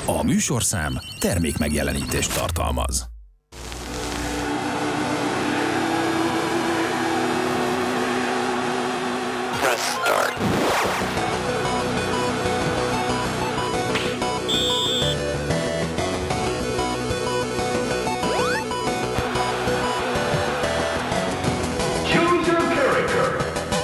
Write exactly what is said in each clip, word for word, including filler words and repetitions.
A műsorszám termék megjelenítést tartalmaz. Press start. Choose your character.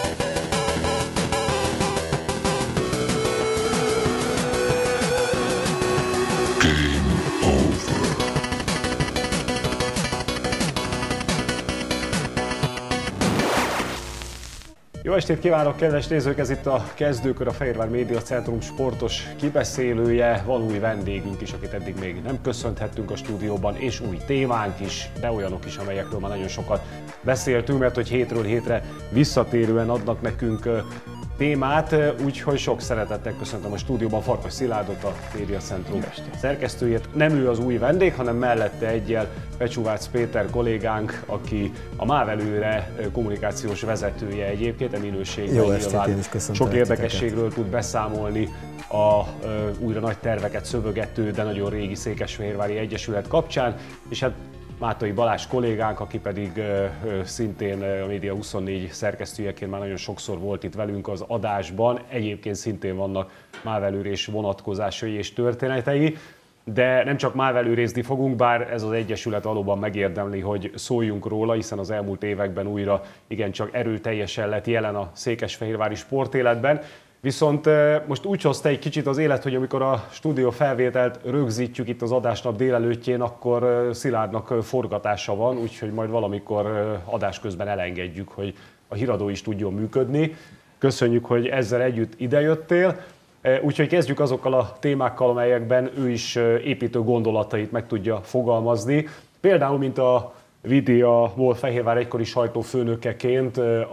Jó estét kívánok, kedves nézők! Ez itt a Kezdőkör, a Fehérvár Média Centrum sportos kibeszélője. Van új vendégünk is, akit eddig még nem köszönthettünk a stúdióban, és új témánk is, de olyanok is, amelyekről már nagyon sokat beszéltünk, mert hogy hétről hétre visszatérően adnak nekünk témát, úgyhogy sok szeretettel köszöntöm a stúdióban Farkas Szilárdot, a Média Centrum szerkesztőjét. Nem ő az új vendég, hanem mellette egyel Pecsúvác Péter kollégánk, aki a Mávelőre kommunikációs vezetője egyébként, a minőségben nyilván sok érdekességről tud beszámolni a újra nagy terveket szövögető, de nagyon régi Székesfehérvári Egyesület kapcsán, és hát Mátai Balázs kollégánk, aki pedig ö, ö, szintén a Média huszonnégy szerkesztőjeként már nagyon sokszor volt itt velünk az adásban. Egyébként szintén vannak mávelőrés vonatkozásai és történetei, de nem csak mávelőrézni fogunk, bár ez az egyesület valóban megérdemli, hogy szóljunk róla, hiszen az elmúlt években újra igencsak erőteljesen lett jelen a székesfehérvári sportéletben. Viszont most úgy hozta egy kicsit az élet, hogy amikor a stúdió felvételt rögzítjük itt az adásnap délelőttjén, akkor Szilárdnak forgatása van, úgyhogy majd valamikor adás közben elengedjük, hogy a híradó is tudjon működni. Köszönjük, hogy ezzel együtt idejöttél. Úgyhogy kezdjük azokkal a témákkal, amelyekben ő is építő gondolatait meg tudja fogalmazni. Például, mint a Vidi, a volt Fehérvár egykori sajtófőnökeként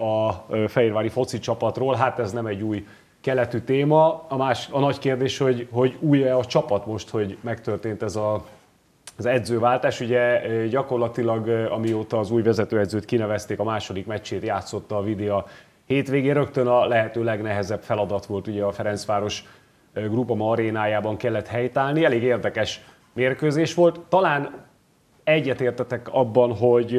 a fehérvári foci csapatról. Hát ez nem egy új keletű téma. A, más, a nagy kérdés, hogy, hogy új-e a csapat most, hogy megtörtént ez a, az edzőváltás. Ugye gyakorlatilag amióta az új vezetőedzőt kinevezték, a második meccsét játszotta a Vidi a hétvégén. Rögtön a lehető legnehezebb feladat volt, ugye a Ferencváros Groupama arénájában kellett helytállni. Elég érdekes mérkőzés volt. Talán egyetértetek abban, hogy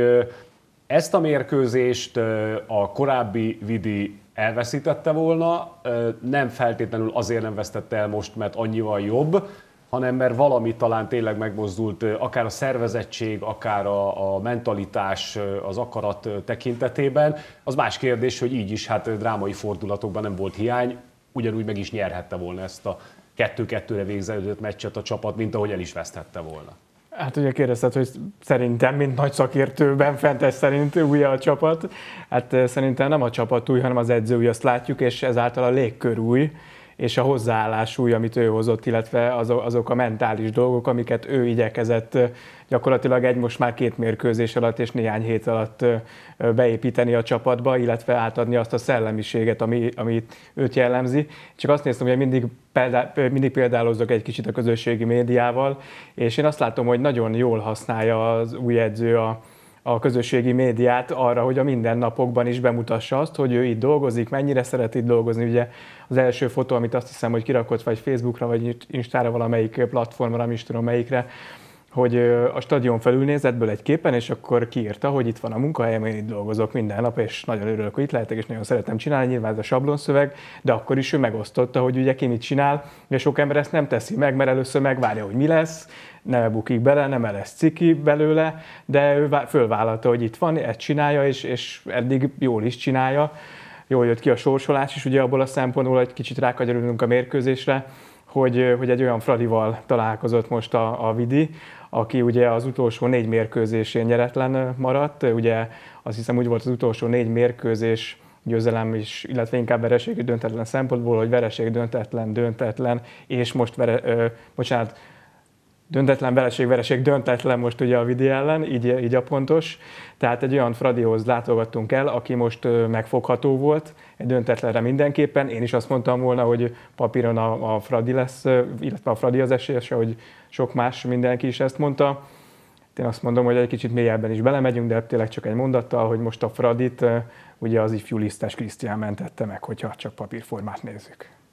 ezt a mérkőzést a korábbi Vidi elveszítette volna, nem feltétlenül azért nem vesztette el most, mert annyival jobb, hanem mert valami talán tényleg megmozdult, akár a szervezettség, akár a, a mentalitás, az akarat tekintetében. Az más kérdés, hogy így is hát drámai fordulatokban nem volt hiány, ugyanúgy meg is nyerhette volna ezt a kettő-kettőre végződött meccset a csapat, mint ahogy el is veszthette volna. Hát ugye kérdezted, hogy szerintem, mint nagy szakértőben Fentes szerint új a csapat. Hát szerintem nem a csapat új, hanem az edző új, azt látjuk, és ezáltal a légkör új, és a hozzáállás új, amit ő hozott, illetve azok a mentális dolgok, amiket ő igyekezett gyakorlatilag egy most már két mérkőzés alatt és néhány hét alatt beépíteni a csapatba, illetve átadni azt a szellemiséget, ami, amit őt jellemzi. Csak azt néztem, hogy mindig, példá, mindig példálozok egy kicsit a közösségi médiával, és én azt látom, hogy nagyon jól használja az új edző a a közösségi médiát arra, hogy a mindennapokban is bemutassa azt, hogy ő itt dolgozik, mennyire szeret itt dolgozni. Ugye az első fotó, amit azt hiszem, hogy kirakott vagy Facebookra, vagy Instára, valamelyik platformra, nem is tudom melyikre, hogy a stadion felülnézetből egy képen, és akkor kiírta, hogy itt van a munkahelyem, én itt dolgozok minden nap, és nagyon örülök, hogy itt lehetek, és nagyon szeretem csinálni, nyilván ez a sablonszöveg, de akkor is ő megosztotta, hogy ugye ki mit csinál, és sok ember ezt nem teszi meg, mert először megvárja, hogy mi lesz, nem bukik bele, nem lesz ciki belőle, de ő fölvállalta, hogy itt van, ezt csinálja, és, és eddig jól is csinálja. Jól jött ki a sorsolás is, ugye abból a szempontból, hogy kicsit rákanyarodunk a mérkőzésre, hogy, hogy egy olyan Fradival találkozott most a, a Vidi, aki ugye az utolsó négy mérkőzésén nyeretlen maradt. Ugye azt hiszem úgy volt az utolsó négy mérkőzés győzelem is, illetve inkább vereség döntetlen szempontból, hogy vereség döntetlen, döntetlen, és most vere, ö, bocsánat, döntetlen, vereség, vereség, döntetlen most ugye a Vidi ellen, így, így a pontos. Tehát egy olyan Fradihoz látogattunk el, aki most megfogható volt, egy döntetlenre mindenképpen. Én is azt mondtam volna, hogy papíron a, a Fradi lesz, illetve a Fradi az esélyese, hogy sok más mindenki is ezt mondta. Én azt mondom, hogy egy kicsit mélyebben is belemegyünk, de tényleg csak egy mondattal, hogy most a Fradit ugye az ifjú Lisztes Krisztián mentette meg, hogyha csak papírformát nézzük.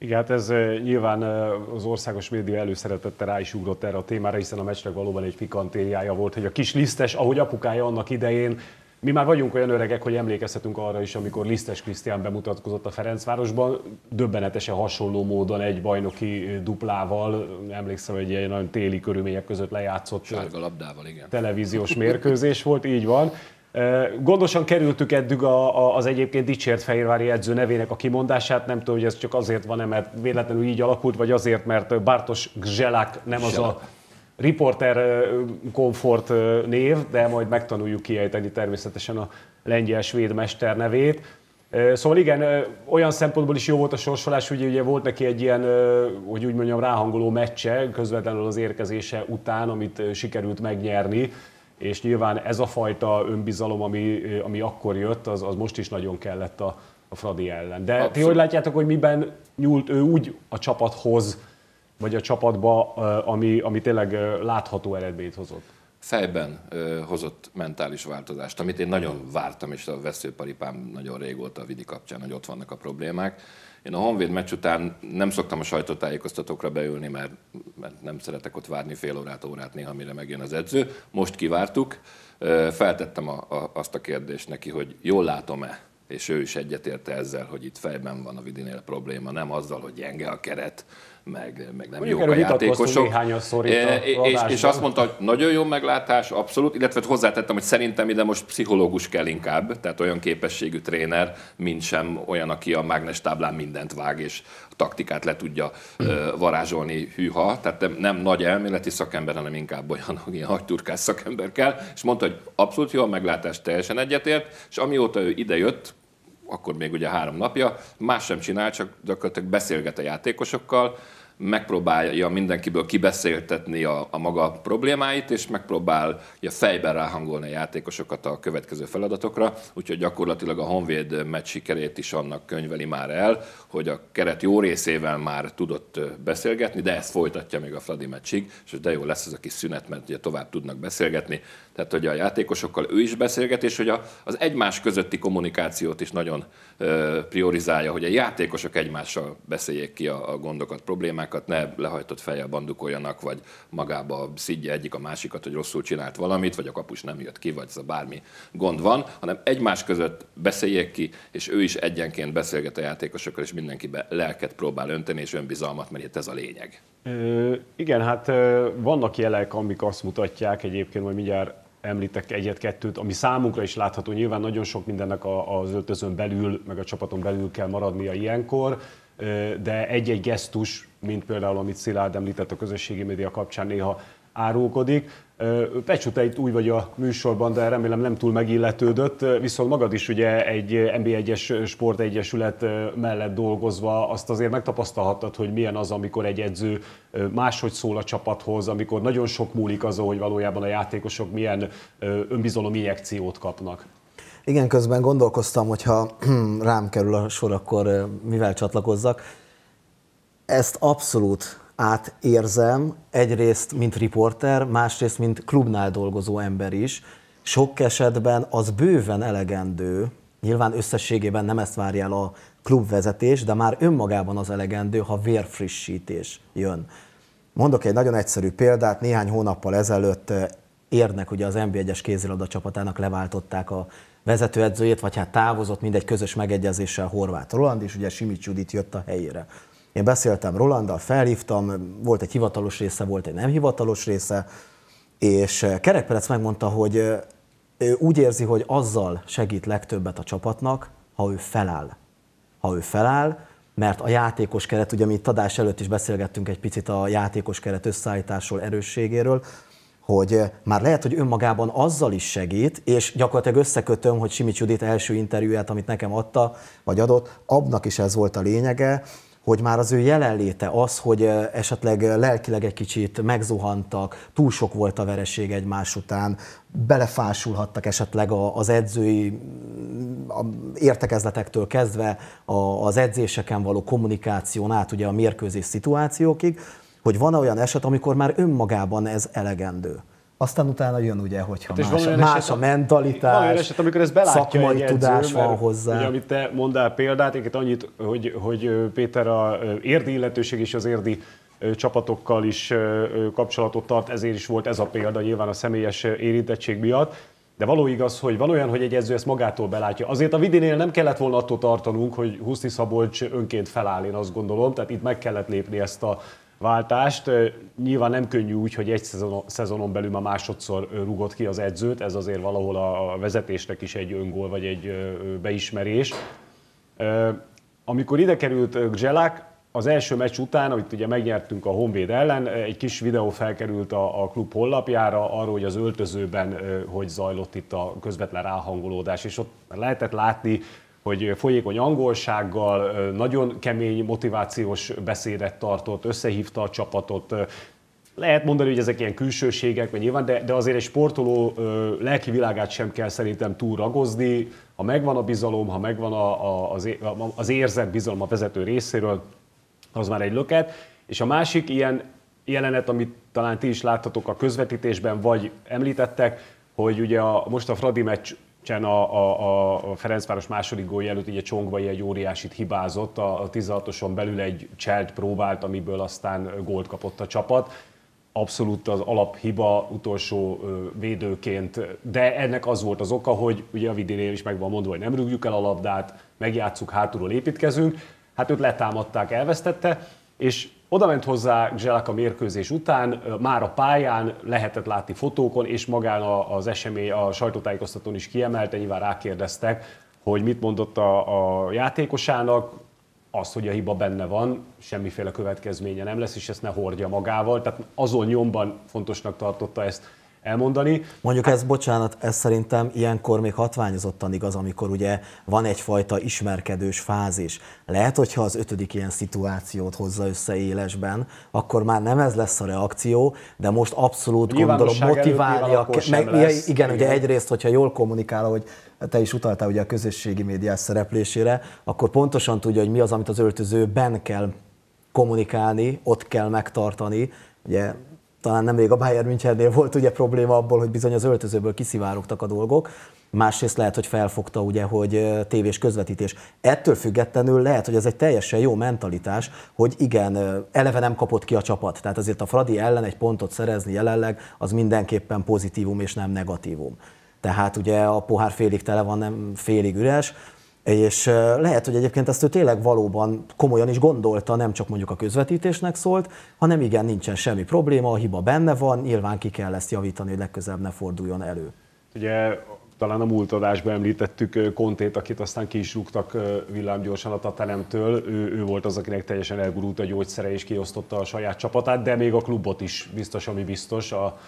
Igen, hát ez nyilván az országos média előszeretettel rá is ugrott erre a témára, hiszen a meccsnek valóban egy pikantériája volt, hogy a kis Lisztes, ahogy apukája annak idején, mi már vagyunk olyan öregek, hogy emlékezhetünk arra is, amikor Lisztes Krisztián bemutatkozott a Ferencvárosban, döbbenetesen hasonló módon egy bajnoki duplával, emlékszem, hogy egy nagyon téli körülmények között lejátszott sárga labdával, igen. Televíziós mérkőzés volt, így van. Gondosan kerültük eddig a, a, az egyébként dicsért fehérvári edző nevének a kimondását, nem tudom, hogy ez csak azért van-e, mert véletlenül így alakult, vagy azért, mert Bartosz Gzelák nem az a riporter komfort név, de majd megtanuljuk kiejteni természetesen a lengyel-svéd mester nevét. Szóval igen, olyan szempontból is jó volt a sorsolás, hogy ugye volt neki egy ilyen, hogy úgy mondjam, ráhangoló meccse, közvetlenül az érkezése után, amit sikerült megnyerni, és nyilván ez a fajta önbizalom, ami, ami akkor jött, az, az most is nagyon kellett a, a Fradi ellen. De Abszolút. Ti hogy látjátok, hogy miben nyúlt ő úgy a csapathoz, vagy a csapatba, ami, ami tényleg látható eredményt hozott? Fejben ö, hozott mentális változást, amit én nagyon vártam, és a veszőparipám nagyon régóta a Vidi kapcsán, hogy ott vannak a problémák. Én a Honvéd meccs után nem szoktam a sajtótájékoztatókra beülni, mert, mert nem szeretek ott várni fél órát, órát néha, mire megjön az edző. Most kivártuk, feltettem a, a, azt a kérdést neki, hogy jól látom-e, és ő is egyetérte ezzel, hogy itt fejben van a Vidinél probléma, nem azzal, hogy gyenge a keret, meg, meg nem jók a játékosok. És, és azt mondta, hogy nagyon jó meglátás, abszolút, illetve hozzátettem, hogy szerintem ide most pszichológus kell inkább, tehát olyan képességű tréner, mint sem olyan, aki a mágnes táblán mindent vág, és a taktikát le tudja uh, varázsolni, hűha, tehát nem nagy elméleti szakember, hanem inkább olyan, hogy ilyen hagyturkás szakember kell, és mondta, hogy abszolút jó a meglátás, teljesen egyetért, és amióta ő idejött, akkor még ugye három napja, más sem csinál, csak gyakorlatilag beszélget a játékosokkal, megpróbálja mindenkiből kibeszéltetni a, a maga problémáit, és megpróbálja fejben ráhangolni a játékosokat a következő feladatokra, úgyhogy gyakorlatilag a Honvéd meccs sikerét is annak könyveli már el, hogy a keret jó részével már tudott beszélgetni, de ezt folytatja még a Fradi meccsig, és de jó lesz ez a kis szünet, mert ugye tovább tudnak beszélgetni, tehát hogy a játékosokkal ő is beszélget, és hogy a, az egymás közötti kommunikációt is nagyon ö, priorizálja, hogy a játékosok egymással beszéljék ki a, a gondokat, problémákat, ne lehajtott fejjel bandukoljanak, vagy magába szidja egyik a másikat, hogy rosszul csinált valamit, vagy a kapus nem jött ki, vagy ez a bármi gond van, hanem egymás között beszéljék ki, és ő is egyenként beszélget a játékosokkal, és mindenkibe lelket próbál önteni, és önbizalmat, mert itt ez a lényeg. Ö, igen, hát vannak jelek, amik azt mutatják, egyébként majd mindjárt említek egyet-kettőt, ami számunkra is látható, nyilván nagyon sok mindennek az öltözön belül, meg a csapaton belül kell maradnia ilyenkor, de egy-egy gesztus, mint például, amit Szilárd említett a közösségi média kapcsán, néha árulkodik. Pecsú, te itt új vagy a műsorban, de remélem nem túl megilletődött, viszont magad is ugye egy en bé egyes sportegyesület mellett dolgozva azt azért megtapasztalhattad, hogy milyen az, amikor egy edző máshogy szól a csapathoz, amikor nagyon sok múlik azon, hogy valójában a játékosok milyen önbizalom injekciót kapnak. Igen, közben gondolkoztam, hogyha rám kerül a sor, akkor mivel csatlakozzak. Ezt abszolút átérzem, egyrészt mint riporter, másrészt mint klubnál dolgozó ember is. Sok esetben az bőven elegendő, nyilván összességében nem ezt várja el a klubvezetés, de már önmagában az elegendő, ha vérfrissítés jön. Mondok egy nagyon egyszerű példát, néhány hónappal ezelőtt Érnek, ugye az en bé egyes kézilabda csapatának leváltották a vezetőedzőjét, vagy hát távozott mindegy közös megegyezéssel Horváth Roland, és ugye Simics Judit jött a helyére. Én beszéltem Rolanddal, felhívtam, volt egy hivatalos része, volt egy nem hivatalos része, és Kerek Perec megmondta, hogy ő úgy érzi, hogy azzal segít legtöbbet a csapatnak, ha ő feláll. Ha ő feláll, mert a játékos keret, ugye mi itt adás előtt is beszélgettünk egy picit a játékos keret összeállításról, erősségéről, hogy már lehet, hogy önmagában azzal is segít, és gyakorlatilag összekötöm, hogy Simics Judit első interjúját, amit nekem adta, vagy adott, abnak is ez volt a lényege, hogy már az ő jelenléte az, hogy esetleg lelkileg egy kicsit megzuhantak, túl sok volt a vereség egymás után, belefásulhattak esetleg az edzői értekezletektől kezdve az edzéseken való kommunikáción át ugye a mérkőzés szituációkig, hogy van olyan eset, amikor már önmagában ez elegendő. Aztán utána jön ugye, hogyha hát más, más eset, a mentalitás, van olyan eset, amikor ez belátja szakmai egy edző, tudás van mert, hozzá. Ugye, amit te mondál példát, egyébként annyit, hogy, hogy Péter a érdi illetőség és az érdi csapatokkal is kapcsolatot tart, ezért is volt ez a példa nyilván a személyes érintettség miatt. De való igaz, hogy van olyan, hogy egy edző ezt magától belátja. Azért a Vidinél nem kellett volna attól tartanunk, hogy Huszti Szabolcs önként feláll, én azt gondolom, tehát itt meg kellett lépni ezt a váltást. Nyilván nem könnyű úgy, hogy egy szezonon belül már másodszor rúgott ki az edzőt, ez azért valahol a vezetésnek is egy öngól vagy egy beismerés. Amikor ide került Gzselák, az első meccs után, amit ugye megnyertünk a Honvéd ellen, egy kis videó felkerült a, a klub honlapjára arról, hogy az öltözőben hogy zajlott itt a közvetlen ráhangolódás, és ott lehetett látni, hogy folyékony angolsággal, nagyon kemény motivációs beszédet tartott, összehívta a csapatot. Lehet mondani, hogy ezek ilyen külsőségek, vagy nyilván, de, de azért egy sportoló lelki világát sem kell szerintem túl ragozni. Ha megvan a bizalom, ha megvan a, a, az, az érzett bizalom a vezető részéről, az már egy löket. És a másik ilyen jelenet, amit talán ti is láthatok a közvetítésben, vagy említettek, hogy ugye a, most a Fradi meccsen a, a, a Ferencváros második gólja előtt ugye Csongvai egy óriásit hibázott, a, a tizenhatoson belül egy cselt próbált, amiből aztán gólt kapott a csapat. Abszolút az alaphiba utolsó védőként, de ennek az volt az oka, hogy ugye a Vidinél is meg van mondva, hogy nem rúgjuk el a labdát, megjátsszuk, hátulról építkezünk. Hát őt letámadták, elvesztette, és oda ment hozzá Gzselák a mérkőzés után, már a pályán lehetett látni fotókon, és magán az esemény, a sajtótájékoztatón is kiemelte, nyilván rákérdeztek, hogy mit mondott a, a játékosának, azt, hogy a hiba benne van, semmiféle következménye nem lesz, és ezt ne hordja magával, tehát azon nyomban fontosnak tartotta ezt elmondani. Mondjuk ez, bocsánat, ez szerintem ilyenkor még hatványozottan igaz, amikor ugye van egyfajta ismerkedős fázis. Lehet, hogyha az ötödik ilyen szituációt hozza össze élesben, akkor már nem ez lesz a reakció, de most abszolút gondolom motiválnia kell. Meg, lesz, igen, igen, ugye egyrészt, hogyha jól kommunikál, hogy te is utaltál ugye a közösségi médiás szereplésére, akkor pontosan tudja, hogy mi az, amit az öltözőben kell kommunikálni, ott kell megtartani. Ugye talán nemrég a Bayern Münchennél volt ugye probléma abból, hogy bizony az öltözőből kiszivárogtak a dolgok. Másrészt lehet, hogy felfogta ugye, hogy tévés közvetítés. Ettől függetlenül lehet, hogy ez egy teljesen jó mentalitás, hogy igen, eleve nem kapott ki a csapat. Tehát azért a Fradi ellen egy pontot szerezni jelenleg, az mindenképpen pozitívum és nem negatívum. Tehát ugye a pohár félig tele van, nem félig üres. És lehet, hogy egyébként ezt ő tényleg valóban komolyan is gondolta, nem csak mondjuk a közvetítésnek szólt, hanem igen, nincsen semmi probléma, a hiba benne van, nyilván ki kell ezt javítani, hogy legközelebb ne forduljon elő. Ugye talán a múlt adásban említettük Kontét, akit aztán ki is rúgtak villámgyorsan a Tatanemtől. Ő, ő volt az, akinek teljesen elgurult a gyógyszere és kiosztotta a saját csapatát, de még a klubot is biztos, ami biztos. A, a,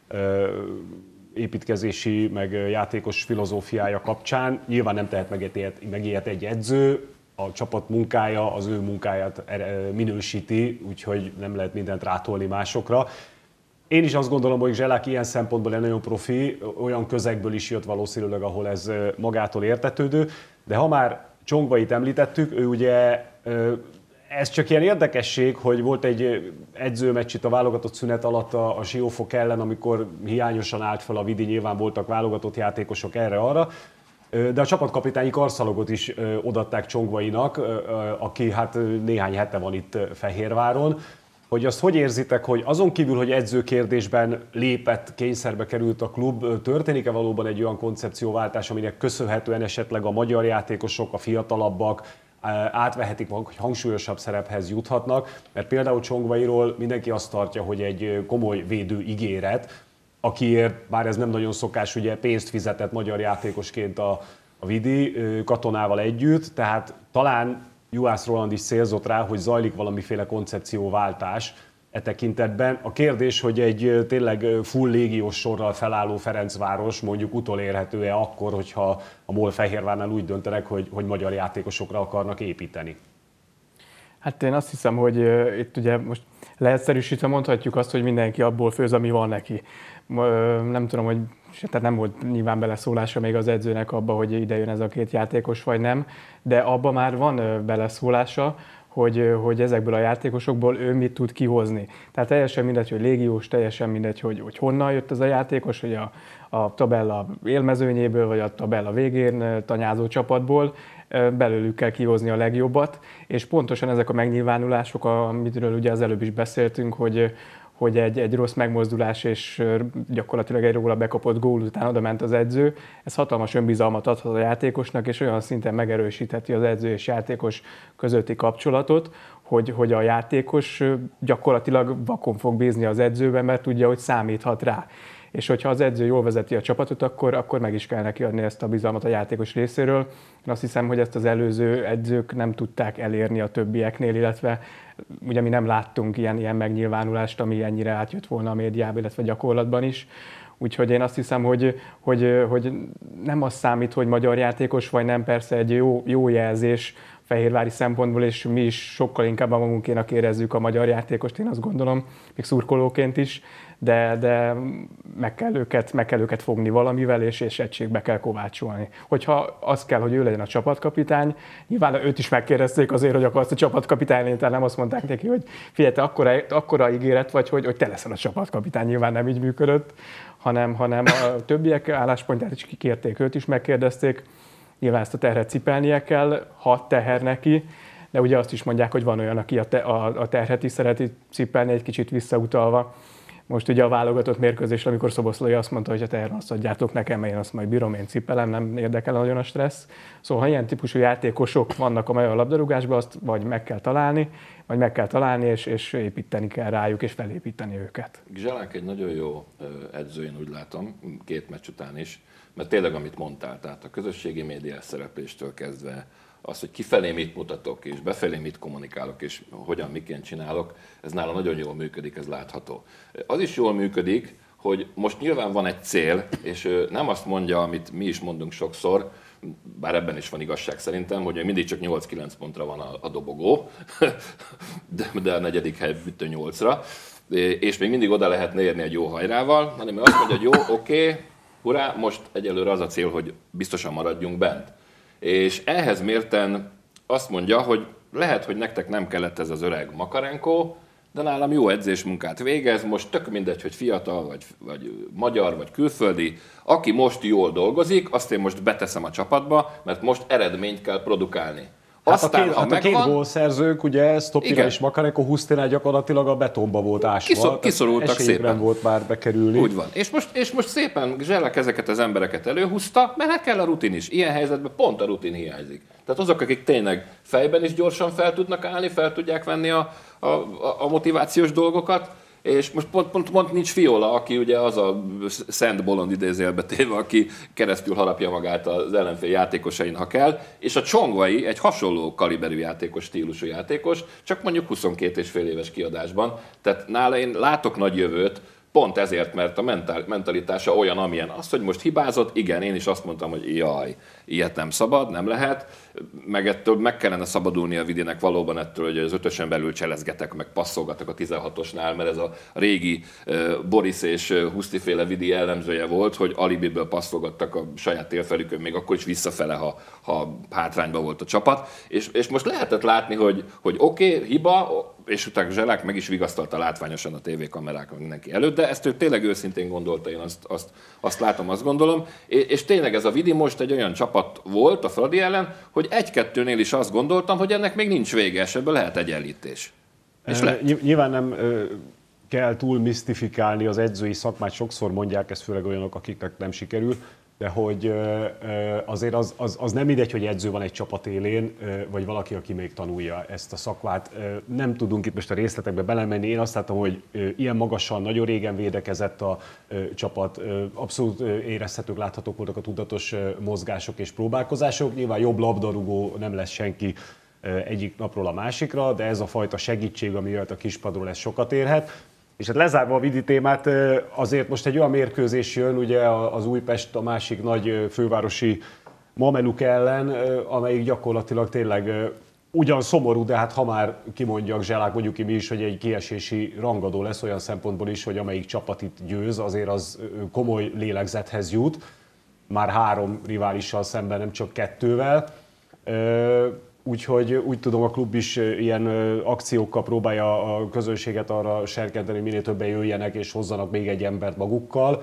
építkezési, meg játékos filozófiája kapcsán. Nyilván nem tehet meg ilyet, meg ilyet egy edző, a csapat munkája az ő munkáját minősíti, úgyhogy nem lehet mindent rátolni másokra. Én is azt gondolom, hogy Gzselák ilyen szempontból egy nagyon profi, olyan közegből is jött valószínűleg, ahol ez magától értetődő, de ha már Csongvait említettük, ő ugye ez csak ilyen érdekesség, hogy volt egy edzőmeccs itt a válogatott szünet alatt a, a Siófok ellen, amikor hiányosan állt fel a Vidi, nyilván voltak válogatott játékosok erre-arra, de a csapatkapitányi karszalagot is odaadták Csongvainak, aki hát néhány hete van itt Fehérváron. Hogy azt hogy érzitek, hogy azon kívül, hogy edzőkérdésben lépett, kényszerbe került a klub, történik-e valóban egy olyan koncepcióváltás, aminek köszönhetően esetleg a magyar játékosok, a fiatalabbak átvehetik maguk, hogy hangsúlyosabb szerephez juthatnak, mert például Csongvairól mindenki azt tartja, hogy egy komoly védő ígéret, akiért, bár ez nem nagyon szokás, ugye pénzt fizetett magyar játékosként a, a Vidi Katonával együtt, tehát talán Juhász Roland is célzott rá, hogy zajlik valamiféle koncepcióváltás e tekintetben. A kérdés, hogy egy tényleg full légiós sorral felálló Ferencváros mondjuk utolérhető-e akkor, hogyha a MOL Fehérvárnál úgy döntenek, hogy, hogy magyar játékosokra akarnak építeni? Hát én azt hiszem, hogy uh, itt ugye most leegyszerűsítve mondhatjuk azt, hogy mindenki abból főz, ami van neki. Uh, nem tudom, hogy tehát nem volt nyilván beleszólása még az edzőnek abba, hogy ide jön ez a két játékos, vagy nem, de abba már van uh, beleszólása, hogy, hogy ezekből a játékosokból ő mit tud kihozni. Tehát teljesen mindegy, hogy légiós, teljesen mindegy, hogy, hogy honnan jött ez a játékos, hogy a, a tabella élmezőnyéből, vagy a tabella végén tanyázó csapatból, belőlük kell kihozni a legjobbat, és pontosan ezek a megnyilvánulások, amitről ugye az előbb is beszéltünk, hogy, hogy egy, egy rossz megmozdulás és gyakorlatilag egy róla bekapott gól után oda ment az edző, ez hatalmas önbizalmat adhat a játékosnak, és olyan szinten megerősítheti az edző és játékos közötti kapcsolatot, hogy, hogy a játékos gyakorlatilag vakon fog bízni az edzőben, mert tudja, hogy számíthat rá. És hogyha az edző jól vezeti a csapatot, akkor, akkor meg is kell neki adni ezt a bizalmat a játékos részéről. Én azt hiszem, hogy ezt az előző edzők nem tudták elérni a többieknél, illetve ugye mi nem láttunk ilyen, ilyen megnyilvánulást, ami ennyire átjött volna a médiába, illetve gyakorlatban is. Úgyhogy én azt hiszem, hogy, hogy, hogy nem az számít, hogy magyar játékos vagy nem, persze egy jó, jó jelzés fehérvári szempontból, és mi is sokkal inkább a magunkénak érezzük a magyar játékost, én azt gondolom, még szurkolóként is, de, de meg, kell őket, meg kell őket fogni valamivel, és, és egységbe kell kovácsolni. Hogyha az kell, hogy ő legyen a csapatkapitány, nyilván őt is megkérdezték azért, hogy akarsz a csapatkapitány, tehát nem azt mondták neki, hogy figyelj, te akkora, akkora ígéret vagy, hogy, hogy te leszel a csapatkapitány, nyilván nem így működött, hanem, hanem a többiek álláspontját is kikérték, őt is megkérdezték. Nyilván ezt a terhet cipelnie kell, ha teher neki, de ugye azt is mondják, hogy van olyan, aki a, te, a, a terhet is szereti cipelni, egy kicsit visszautalva. Most ugye a válogatott mérkőzésre, amikor Szoboszlai azt mondta, hogy a teher azt adjátok nekem, én azt majd bírom, én cipelem, nem érdekel nagyon a stressz. Szóval ha ilyen típusú játékosok vannak a magyar labdarúgásban, azt vagy meg kell találni, vagy meg kell találni, és, és építeni kell rájuk, és felépíteni őket. Zselák egy nagyon jó edző, én úgy látom, két meccs után is, mert tényleg, amit mondtál, tehát a közösségi médiás szerepléstől kezdve, az, hogy kifelé mit mutatok, és befelé mit kommunikálok, és hogyan, miként csinálok, ez nála nagyon jól működik, ez látható. Az is jól működik, hogy most nyilván van egy cél, és nem azt mondja, amit mi is mondunk sokszor, bár ebben is van igazság szerintem, hogy mindig csak nyolc-kilenc pontra van a, a dobogó, de, de a negyedik hely ütő nyolcra, és még mindig oda lehetne érni egy jó hajrával, hanem azt mondja, hogy jó, oké, okay, hurrá, most egyelőre az a cél, hogy biztosan maradjunk bent. És ehhez mérten azt mondja, hogy lehet, hogy nektek nem kellett ez az öreg Makarenko, de nálam jó edzésmunkát végez, most tök mindegy, hogy fiatal, vagy, vagy magyar, vagy külföldi, aki most jól dolgozik, azt én most beteszem a csapatba, mert most eredményt kell produkálni. Hát Aztán, a két, ha hát megvan, a két gólszerzők, ugye Stopira és Makarenko Husztinál gyakorlatilag a betonba volt ásva. Kiszor, kiszorultak szépen. volt már bekerülni. Úgy van. És most, és most szépen Zselek ezeket az embereket előhúzta, mert hát kell a rutin is. Ilyen helyzetben pont a rutin hiányzik. Tehát azok, akik tényleg fejben is gyorsan fel tudnak állni, fel tudják venni a, a, a motivációs dolgokat, és most pont, pont, pont nincs Fiola, aki ugye az a szent bolond idézőjelbe téve, aki keresztül harapja magát az ellenfél játékosain, ha kell, és a Csongvai egy hasonló kaliberű játékos, stílusú játékos, csak mondjuk huszonkét és fél éves kiadásban. Tehát nála én látok nagy jövőt, pont ezért, mert a mentál, mentalitása olyan, amilyen. Az, hogy most hibázott, igen, én is azt mondtam, hogy jaj, ilyet nem szabad, nem lehet, meg ettől meg kellene szabadulni a Vidinek valóban ettől, hogy az ötösen belül cselezgetek, meg passzolgatok a tizenhatosnál, mert ez a régi uh, Boris és uh, Husztiféle Vidi jellemzője volt, hogy alibiből passzolgattak a saját térfelükön, még akkor is visszafele, ha, ha hátrányban volt a csapat. És, és most lehetett látni, hogy, hogy oké, okay, hiba, és utána Zselák meg is vigasztalta látványosan a tévékamerákon mindenki előtt, de ezt ő tényleg őszintén gondolta, én azt, azt, azt látom, azt gondolom. És, és tényleg ez a Vidi most egy olyan csapat volt a Fradi ellen, hogy egy-kettőnél is azt gondoltam, hogy ennek még nincs vége, és ebből lehet egyenlítés. És e, nyilván nem ö, kell túl misztifikálni az edzői szakmát, sokszor mondják ezt, főleg olyanok, akiknek nem sikerül, de hogy ö, ö, azért az, az, az nem mindegy, hogy edző van egy csapat élén, ö, vagy valaki, aki még tanulja ezt a szakmát. Ö, nem tudunk itt most a részletekbe belemenni. Én azt láttam, hogy ö, ilyen magasan, nagyon régen védekezett a ö, csapat. Ö, abszolút ö, érezhetők, láthatók voltak a tudatos ö, mozgások és próbálkozások. Nyilván jobb labdarúgó nem lesz senki ö, egyik napról a másikra, de ez a fajta segítség, ami jött a kispadról, ez sokat érhet. És hát lezárva a Vidi témát, azért most egy olyan mérkőzés jön, ugye az Újpest a másik nagy fővárosi Mameluk ellen, amelyik gyakorlatilag tényleg ugyan szomorú, de hát ha már kimondjak, Zselák, mondjuk ki mi is, hogy egy kiesési rangadó lesz olyan szempontból is, hogy amelyik csapat itt győz, azért az komoly lélegzethez jut, már három riválissal szemben, nem csak kettővel. úgyhogy úgy tudom, a klub is ilyen akciókkal próbálja a közönséget arra serkenteni, minél többen jöjjenek és hozzanak még egy embert magukkal.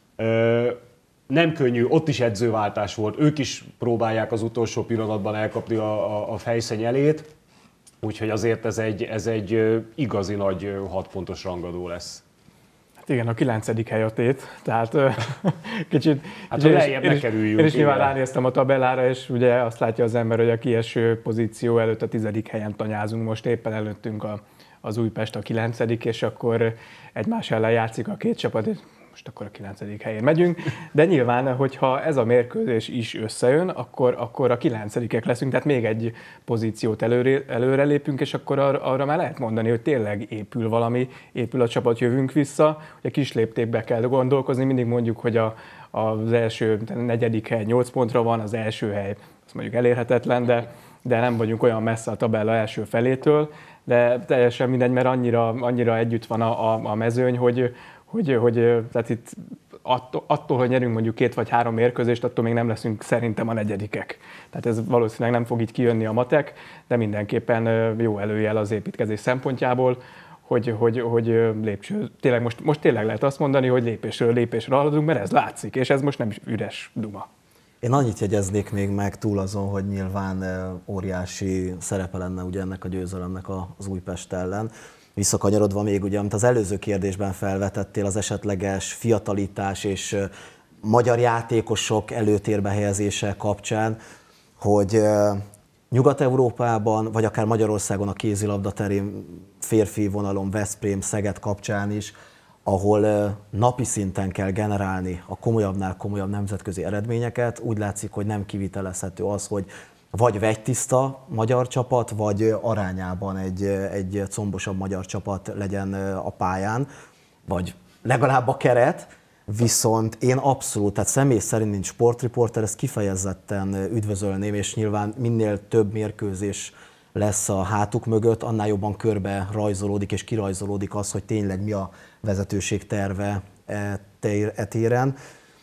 Nem könnyű, ott is edzőváltás volt, ők is próbálják az utolsó pillanatban elkapni a, a, a fejszennyelét, úgyhogy azért ez egy, ez egy igazi nagy hatpontos rangadó lesz. Hát igen, a kilencedik hely a tét, tehát kicsit... Hát, hogy lejjebb ne kerüljünk. Én is nyilván ránéztem a tabellára, és ugye azt látja az ember, hogy a kieső pozíció előtt a tizedik helyen tanyázunk, most éppen előttünk a, az Újpest a kilencedik, és akkor egymás ellen játszik a két csapat, most akkor a kilencedik helyén megyünk, de nyilván, hogyha ez a mérkőzés is összejön, akkor, akkor a kilencedikek leszünk, tehát még egy pozíciót előre, előre lépünk, és akkor arra, arra már lehet mondani, hogy tényleg épül valami, épül a csapat, jövünk vissza, hogy a kis léptékbe kell gondolkozni, mindig mondjuk, hogy a, az első, a negyedik hely nyolc pontra van, az első hely, azt mondjuk elérhetetlen, de, de nem vagyunk olyan messze a tabella első felétől, de teljesen mindegy, mert annyira, annyira együtt van a, a, a mezőny, hogy Hogy, hogy tehát itt attól, attól, hogy nyerünk mondjuk két vagy három mérkőzést, attól még nem leszünk szerintem a negyedikek. Tehát ez valószínűleg nem fog így kijönni a matek, de mindenképpen jó előjel az építkezés szempontjából, hogy, hogy, hogy lépcső, tényleg most, most tényleg lehet azt mondani, hogy lépésről lépésre haladunk, mert ez látszik, és ez most nem is üres duma. Én annyit jegyeznék még meg túl azon, hogy nyilván óriási szerepe lenne ugye ennek a győzelemnek az Újpest ellen. Visszakanyarodva még ugye, amit az előző kérdésben felvetettél, az esetleges fiatalítás és magyar játékosok előtérbe helyezése kapcsán, hogy Nyugat-Európában, vagy akár Magyarországon a kézilabda terén, férfi vonalon, Veszprém, Szeged kapcsán is, ahol napi szinten kell generálni a komolyabbnál komolyabb nemzetközi eredményeket, úgy látszik, hogy nem kivitelezhető az, hogy vagy vegytiszta magyar csapat, vagy arányában egy, egy combosabb magyar csapat legyen a pályán, vagy legalább a keret, viszont én abszolút, tehát személy szerint, mint sportriporter, ezt kifejezetten üdvözölném, és nyilván minél több mérkőzés lesz a hátuk mögött, annál jobban körbe rajzolódik és kirajzolódik az, hogy tényleg mi a vezetőség terve e téren.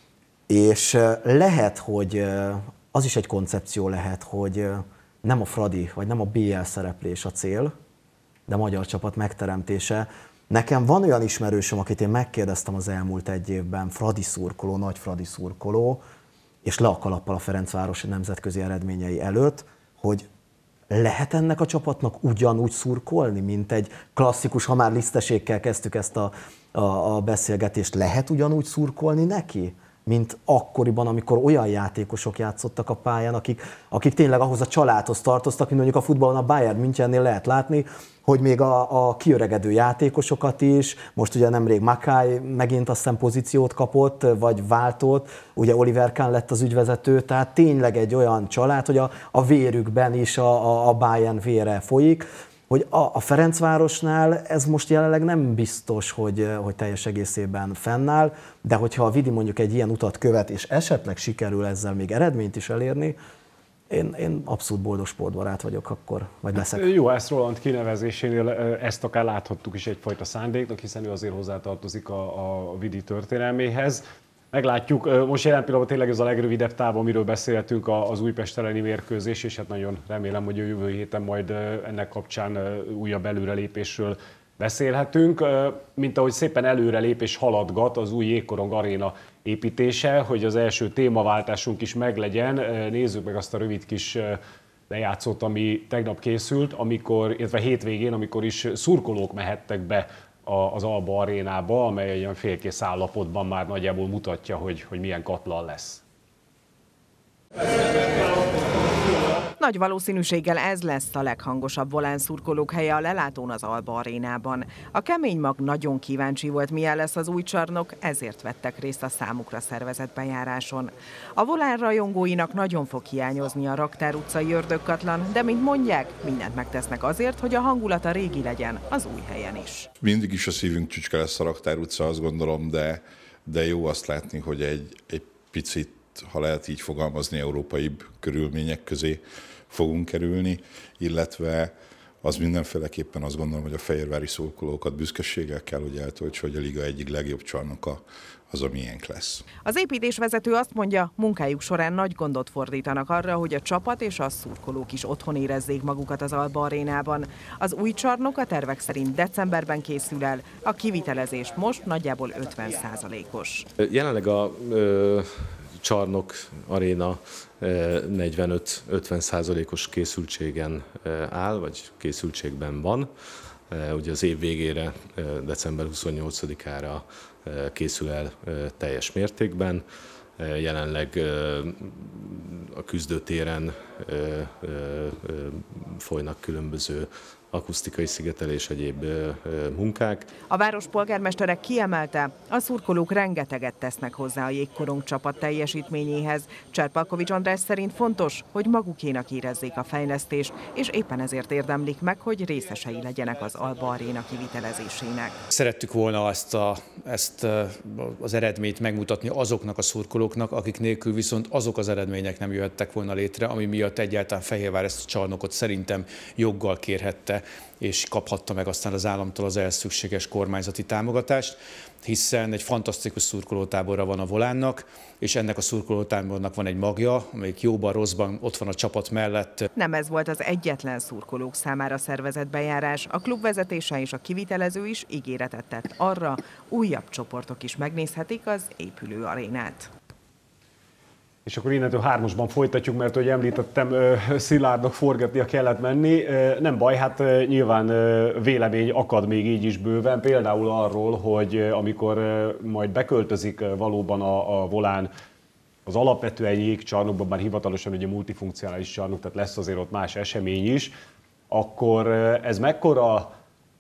És lehet, hogy az is egy koncepció lehet, hogy nem a Fradi, vagy nem a bé el szereplés a cél, de a magyar csapat megteremtése. Nekem van olyan ismerősöm, akit én megkérdeztem az elmúlt egy évben, Fradi szurkoló, nagy Fradi szurkoló, és le a kalappal a Ferencváros nemzetközi eredményei előtt, hogy lehet ennek a csapatnak ugyanúgy szurkolni, mint egy klasszikus, ha már liszteséggel kezdtük ezt a, a, a beszélgetést, lehet ugyanúgy szurkolni neki, mint akkoriban, amikor olyan játékosok játszottak a pályán, akik, akik tényleg ahhoz a családhoz tartoztak, mint mondjuk a futballon a Bayern Münchennél lehet látni, hogy még a, a kiöregedő játékosokat is, most ugye nemrég Mackay megint azt hiszem pozíciót kapott, vagy váltott, ugye Oliver Kahn lett az ügyvezető, tehát tényleg egy olyan család, hogy a, a vérükben is a, a, a Bayern vére folyik, hogy a, a Ferencvárosnál ez most jelenleg nem biztos, hogy, hogy teljes egészében fennáll, de hogyha a Vidi mondjuk egy ilyen utat követ, és esetleg sikerül ezzel még eredményt is elérni, én, én abszolút boldog sportbarát vagyok akkor, vagy leszek. Jó, ezt Roland kinevezésénél ezt akár láthattuk is egyfajta szándéknak, hiszen ő azért hozzátartozik a, a Vidi történelméhez. Meglátjuk, most jelen pillanatban tényleg ez a legrövidebb táv, amiről beszélhetünk, az Újpest elleni mérkőzés, és hát nagyon remélem, hogy a jövő héten majd ennek kapcsán újabb előrelépésről beszélhetünk. Mint ahogy szépen előrelépés haladgat az új Jégkorong Aréna építése, hogy az első témaváltásunk is meglegyen. Nézzük meg azt a rövid kis lejátszót, ami tegnap készült, amikor, illetve hétvégén, amikor is szurkolók mehettek be az Alba Arénába, amely egy olyan félkész állapotban már nagyjából mutatja, hogy, hogy milyen katlan lesz. Nagy valószínűséggel ez lesz a leghangosabb volán szurkolók helye a lelátón az Alba Arénában. A kemény mag nagyon kíváncsi volt, milyen lesz az új csarnok, ezért vettek részt a számukra szervezett bejáráson. A volán rajongóinak nagyon fog hiányozni a Raktár utcai ördögkatlan, de mint mondják, mindent megtesznek azért, hogy a hangulata régi legyen az új helyen is. Mindig is a szívünk csücske lesz a Raktár utca, azt gondolom, de, de jó azt látni, hogy egy, egy picit, ha lehet így fogalmazni, európaibb körülmények közé fogunk kerülni, illetve az mindenféleképpen azt gondolom, hogy a fehérvári szurkolókat büszkeséggel kell, hogy eltöltse, hogy a liga egyik legjobb csarnoka az a miénk lesz. Az építésvezető azt mondja, munkájuk során nagy gondot fordítanak arra, hogy a csapat és a szurkolók is otthon érezzék magukat az Alba Arénában. Az új csarnok a tervek szerint decemberben készül el, a kivitelezés most nagyjából ötven százalékos. Jelenleg a ö, csarnok aréna negyvenöt-ötven százalékos készültségen áll, vagy készültségben van. Ugye az év végére, december huszonnyolcadikára készül el teljes mértékben. Jelenleg a küzdőtéren folynak különböző akusztikai szigetelés, egyéb munkák. A város polgármestere kiemelte, a szurkolók rengeteget tesznek hozzá a jégkorong csapat teljesítményéhez. Cserpalkovics András szerint fontos, hogy magukénak érezzék a fejlesztést, és éppen ezért érdemlik meg, hogy részesei legyenek az Alba Aréna kivitelezésének. Szerettük volna ezt, a, ezt az eredményt megmutatni azoknak a szurkolóknak, akik nélkül viszont azok az eredmények nem jöhettek volna létre, ami miatt egyáltalán Fehérvár ezt a csarnokot szerintem joggal kérhette, és kaphatta meg aztán az államtól az ehhez szükséges kormányzati támogatást, hiszen egy fantasztikus szurkolótáborra van a Volánnak, és ennek a szurkolótábornak van egy magja, amelyik jóban, rosszban ott van a csapat mellett. Nem ez volt az egyetlen szurkolók számára szervezett bejárás. A klub vezetése és a kivitelező is ígéretet tett arra, újabb csoportok is megnézhetik az épülő arénát. És akkor innentől hármasban folytatjuk, mert ahogy említettem, Szilárdnak forgatnia kellett menni. Nem baj, hát nyilván vélemény akad még így is bőven, például arról, hogy amikor majd beköltözik valóban a, a Volán az alapvetően jégcsarnokban, már hivatalosan ugye multifunkcionális csarnok, tehát lesz azért ott más esemény is, akkor ez mekkora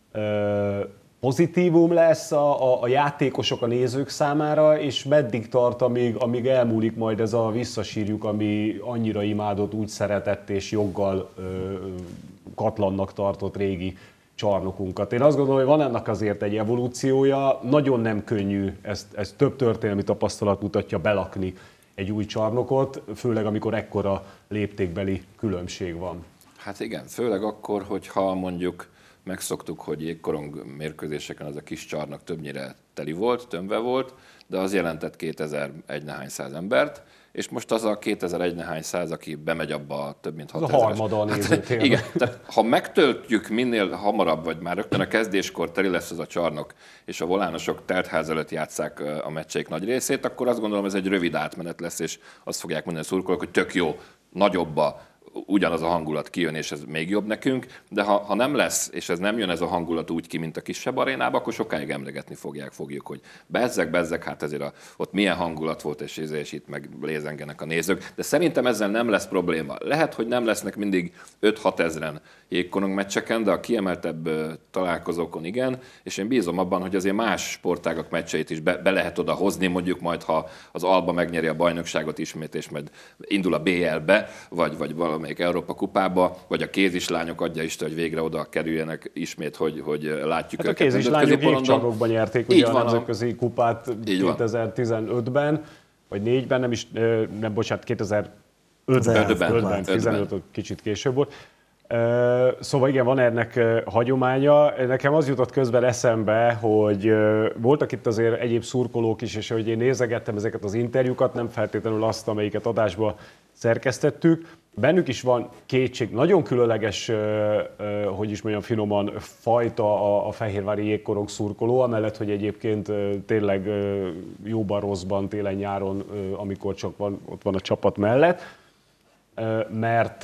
pozitívum lesz a, a, a játékosok, a nézők számára, és meddig tart, amíg, amíg elmúlik majd ez a visszasírjuk, ami annyira imádott, úgy szeretett és joggal ö, katlannak tartott régi csarnokunkat. Én azt gondolom, hogy van ennek azért egy evolúciója, nagyon nem könnyű, ezt, ezt több történelmi tapasztalat mutatja, belakni egy új csarnokot, főleg amikor ekkora léptékbeli különbség van. Hát igen, főleg akkor, hogyha mondjuk megszoktuk, hogy jégkorong mérkőzéseken az a kis csarnok többnyire teli volt, tömve volt, de az jelentett kétezer-egy nehány száz embert, és most az a kétezer-egy nehány száz, aki bemegy abba a több mint hatezeres. A harmada a nézőtérben. Igen, tehát ha megtöltjük minél hamarabb, vagy már rögtön a kezdéskor teli lesz az a csarnok, és a volánosok teltház előtt játsszák a meccseik nagy részét, akkor azt gondolom, ez egy rövid átmenet lesz, és azt fogják mondani a szurkolók, hogy tök jó, nagyobb a ugyanaz a hangulat kijön, és ez még jobb nekünk, de ha, ha nem lesz, és ez nem jön ez a hangulat úgy ki, mint a kisebb arénába, akkor sokáig emlegetni fogják, fogjuk, hogy bezzeg, bezzeg, hát ezért a, ott milyen hangulat volt, és, és itt meg lézengenek a nézők. De szerintem ezzel nem lesz probléma. Lehet, hogy nem lesznek mindig öt-hat ezren jégkorong meccseken, de a kiemeltebb találkozókon igen, és én bízom abban, hogy azért más sportágak meccseit is be, be lehet oda hozni, mondjuk majd, ha az Alba megnyeri a bajnokságot ismét, és majd indul a bé el-be, vagy, vagy valamelyik Európa kupába, vagy a kézislányok, adja Isten, hogy végre oda kerüljenek ismét, hogy, hogy látjuk hát őket. A kézislányok jégcsarnokban nyerték ugye a nemzetközi kupát kétezer-tizenötben, vagy négyben, nem is, nem bocsánat, kétezer-ötben, tizenöt kicsit később volt. Szóval igen, van ennek hagyománya. Nekem az jutott közben eszembe, hogy voltak itt azért egyéb szurkolók is, és hogy én nézegettem ezeket az interjúkat, nem feltétlenül azt, amelyiket adásba szerkesztettük. Bennük is van kétség, nagyon különleges, hogy is mondjam finoman, fajta a fehérvári jégkorong szurkoló, amellett, hogy egyébként tényleg jóban, rosszban, télen-nyáron, amikor csak van, ott van a csapat mellett, mert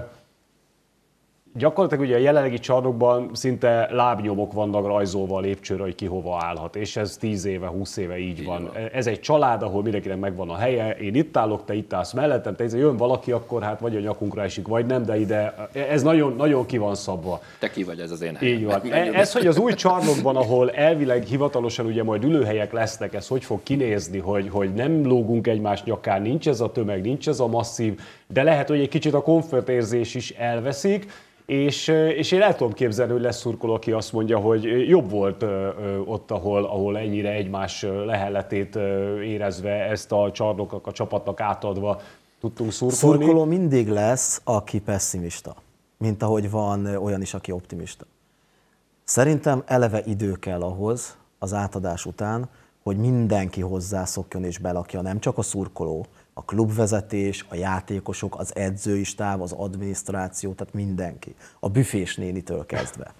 gyakorlatilag ugye a jelenlegi csarnokban szinte lábnyomok vannak rajzolva a lépcsőre, hogy ki hova állhat, és ez tíz éve, húsz éve így, így van. van. Ez egy család, ahol mindenkinek megvan a helye, én itt állok, te itt állsz mellettem, te jön valaki, akkor hát vagy a nyakunkra esik, vagy nem, de ide, ez nagyon, nagyon ki van szabva. Te ki vagy, ez az én helyem. Így van. Ez, hogy az új csarnokban, ahol elvileg hivatalosan ugye majd ülőhelyek lesznek, ez hogy fog kinézni, hogy, hogy nem lógunk egymás nyakán, nincs ez a tömeg, nincs ez a masszív, de lehet, hogy egy kicsit a komfortérzés is elveszik, És, és én el tudom képzelni, hogy lesz szurkoló, aki azt mondja, hogy jobb volt ott, ahol, ahol ennyire egymás lehelletét érezve, ezt a csarnoknak, a csapatnak átadva tudtunk szurkolni. Szurkoló mindig lesz, aki pessimista. mint ahogy van olyan is, aki optimista. Szerintem eleve idő kell ahhoz, az átadás után, hogy mindenki hozzászokjon és belakja, nem csak a szurkoló, a klubvezetés, a játékosok, az edzői stáb, az adminisztráció, tehát mindenki. A büfés nénitől kezdve.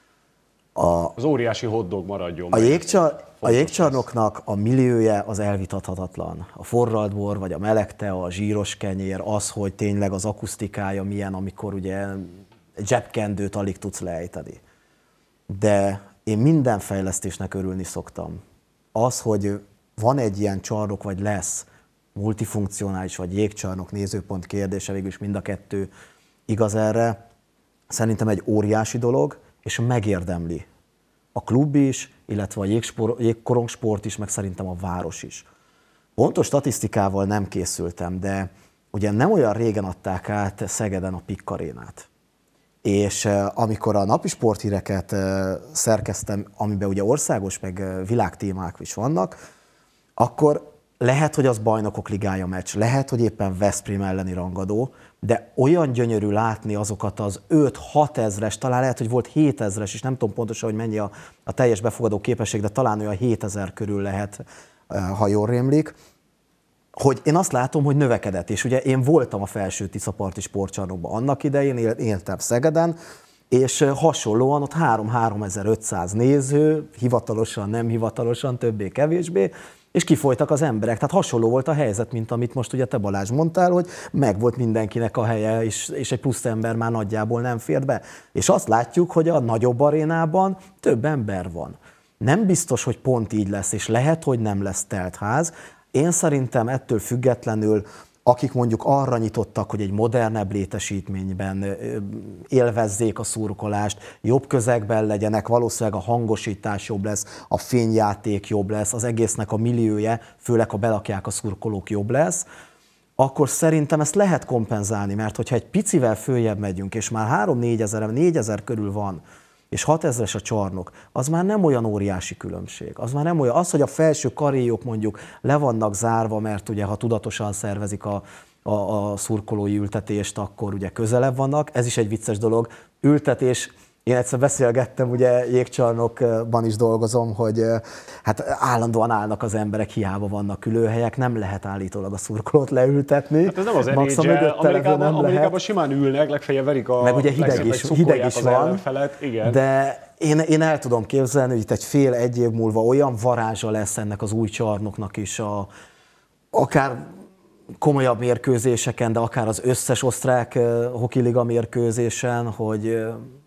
A, az óriási hotdog maradjon. A, jégcsar, a jégcsarnoknak a milliója az elvitathatatlan. A forralt bor, vagy a meleg tea, a zsíros kenyér, az, hogy tényleg az akusztikája milyen, amikor ugye zsebkendőt alig tudsz leejteni. De én minden fejlesztésnek örülni szoktam. Az, hogy van egy ilyen csarnok, vagy lesz, multifunkcionális, vagy jégcsarnok, nézőpont kérdése, végülis mind a kettő igaz erre, szerintem egy óriási dolog, és megérdemli a klub is, illetve a jégkorongsport is, meg szerintem a város is. Pontos statisztikával nem készültem, de ugye nem olyan régen adták át Szegeden a Pikk Arénát. És amikor a napi sporthíreket szerkeztem, amiben ugye országos meg világtémák is vannak, akkor lehet, hogy az Bajnokok Ligája meccs, lehet, hogy éppen Veszprém elleni rangadó, de olyan gyönyörű látni azokat az öt-hat ezres, talán lehet, hogy volt hétezres, és nem tudom pontosan, hogy mennyi a, a teljes befogadó képesség, de talán olyan hétezer körül lehet, ha jól rémlik, hogy én azt látom, hogy növekedett, és ugye én voltam a Felső Tiszaparti sportcsarnokban annak idején, éltem Szegeden, és hasonlóan ott három-háromezer-ötszáz néző, hivatalosan, nem hivatalosan, többé-kevésbé, és kifolytak az emberek. Tehát hasonló volt a helyzet, mint amit most ugye te Balázs mondtál, hogy megvolt mindenkinek a helye, és, és egy plusz ember már nagyjából nem fér be. És azt látjuk, hogy a nagyobb arénában több ember van. Nem biztos, hogy pont így lesz, és lehet, hogy nem lesz telt ház. Én szerintem ettől függetlenül, akik mondjuk arra nyitottak, hogy egy modernebb létesítményben élvezzék a szurkolást, jobb közegben legyenek, valószínűleg a hangosítás jobb lesz, a fényjáték jobb lesz, az egésznek a milliója, főleg ha belakják a szurkolók, jobb lesz, akkor szerintem ezt lehet kompenzálni, mert hogyha egy picivel följebb megyünk, és már három-négyezer, négyezer körül van, és hatezres a csarnok, az már nem olyan óriási különbség. Az már nem olyan. Az, hogy a felső karéjok mondjuk le vannak zárva, mert ugye ha tudatosan szervezik a, a, a szurkolói ültetést, akkor ugye közelebb vannak. Ez is egy vicces dolog. Ültetés, én egyszer beszélgettem, ugye jégcsarnokban is dolgozom, hogy hát állandóan állnak az emberek, hiába vannak ülőhelyek, nem lehet állítólag a szurkolót leültetni. Hát ez nem az en há el, Amerikában, Amerikában simán ülnek, legfeljebb verik a... Meg ugye hideg is, hideg is van, igen. De én, én el tudom képzelni, hogy itt egy fél-egy év múlva olyan varázsa lesz ennek az új csarnoknak is, a, akár komolyabb mérkőzéseken, de akár az összes osztrák uh, hokiliga mérkőzésen, hogy uh,